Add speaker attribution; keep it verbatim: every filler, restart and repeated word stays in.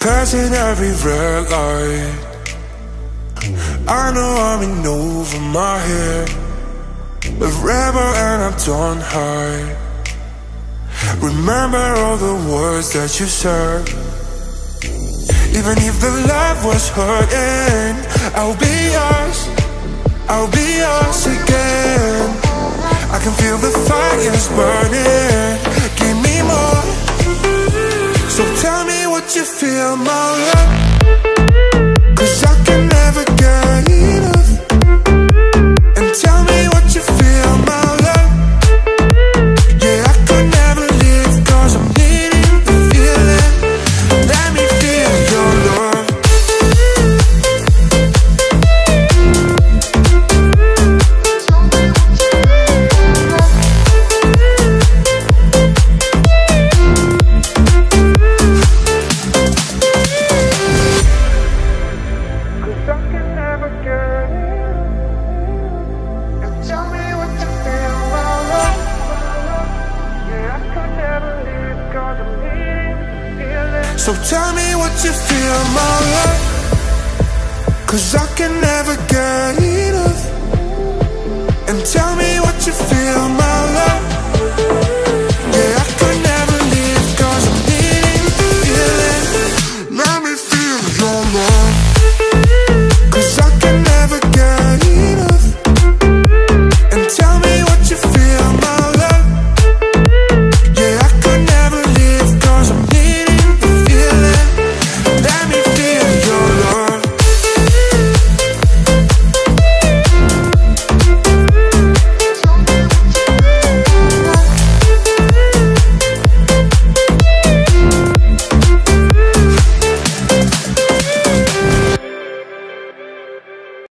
Speaker 1: Passing every red light, I know I'm in over my head, a rebel and I'm done high. Remember all the words that you said. Even if the love was hurting, I'll be yours, I'll be yours again. I can feel the fire's burning, give me more. So tell me what you feel, my love, 'cause I can never get enough. And tell me what you feel, my love. Yeah, I could never live 'cause I'm needing the feeling. Let me feel your love. So tell me what you feel, my love, 'cause I can never get enough. And tell me what you feel, my